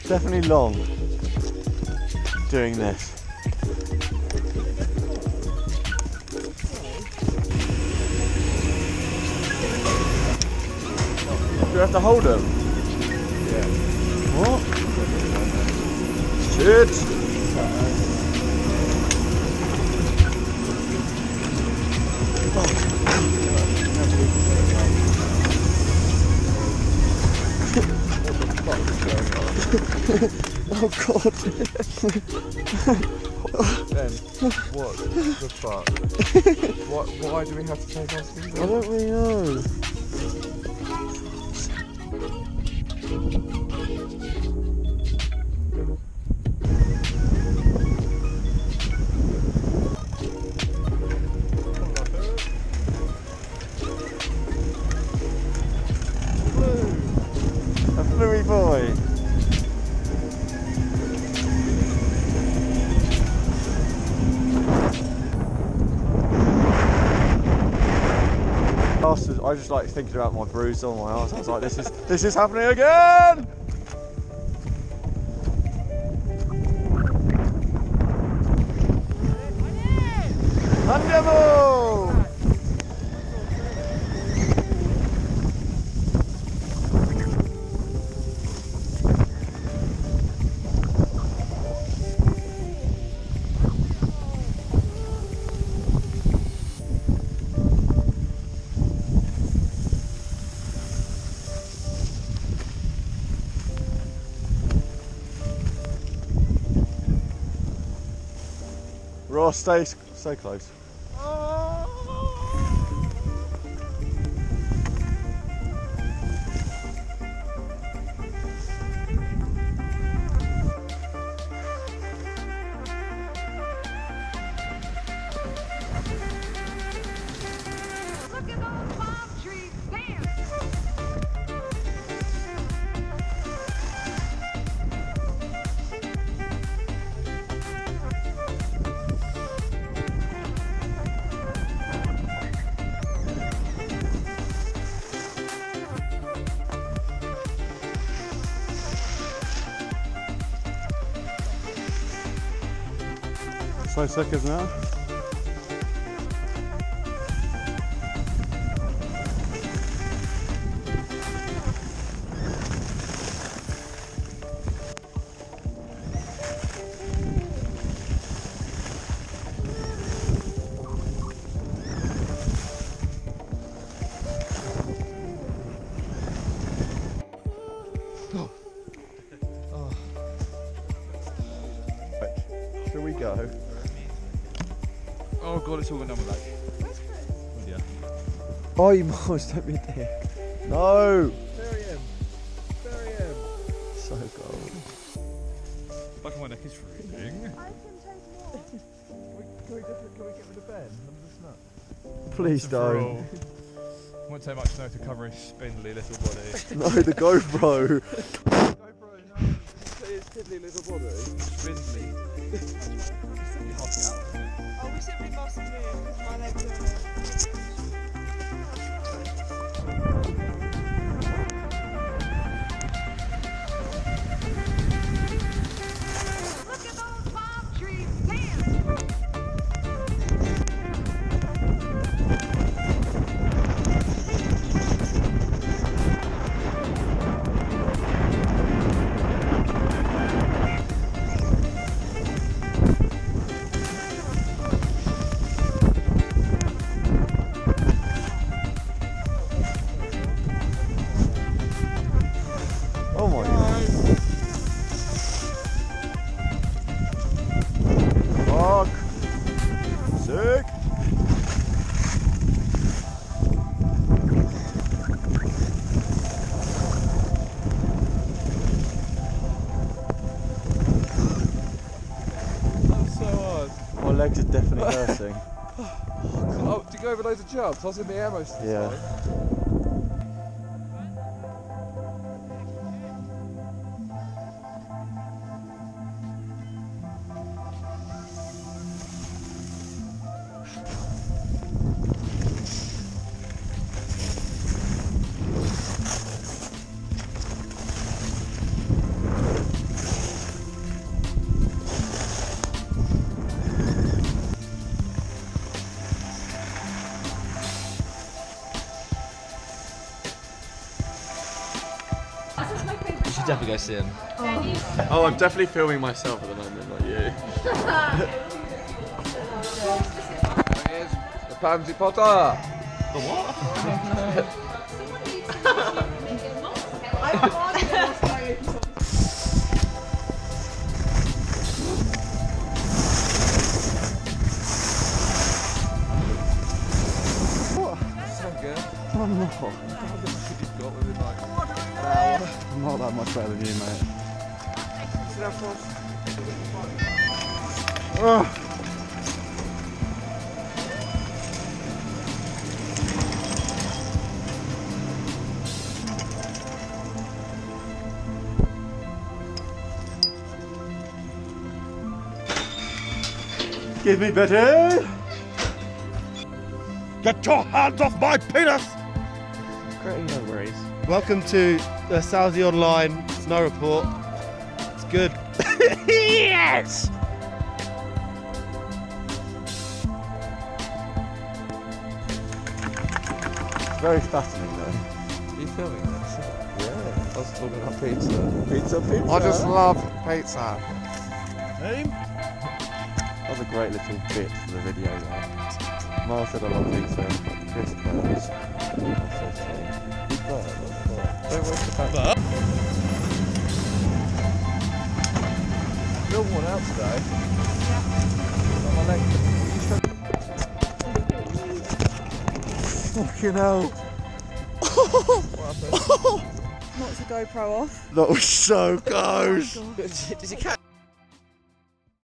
definitely long doing this. Do you have to hold them? Yeah. What? Shit! Oh god! Ben, what the fuck? Why do we have to take our skins I don't really know. A fluey boy. I just like thinking about my bruise on my arse. I was like, this is happening again. Andiamo! Ross, stay close. Look at those palm trees, damn! So seconds now. Shall we go? Oh god, it's all going down my back. Oh dear. Oh, you must, don't be a dick. No! There I am. There I am. So cold. Back of my neck is freezing. I can take more. Can we get rid of Ben under the snap? Please don't. Won't take much snow to cover his spindly little body. No, the GoPro. GoPro, no. His tiddly little body. Spindly. Oh, we simply must move because my legs are... Look at those palm trees, damn! Oh my god. Fuck. Sick. That's so hard. My legs are definitely hurting. Oh, did you go over loads of jumps? I was in the air most of the Yeah. time. definitely go see him. Oh, I'm definitely filming myself at the moment, not you. There is the Pansy Potter. The what? So good. I'm not. You've got within like an hour. I'm not that much better than you, mate. See that fast? Give me Betty! Get your hands off my penis! Great, no worries. Welcome to the Saudi Online Snow Report. It's good. Yes! It's very fattening though. Are you filming this? Yeah. I was talking about pizza. Pizza, pizza. I just love pizza. That was a great little bit for the video there. Miles said I love pizza. Chris goes. Don't waste the fact. Film one out today. On my leg. Fucking hell. What happened? Knocked the GoPro off. That was so close. Did you catch?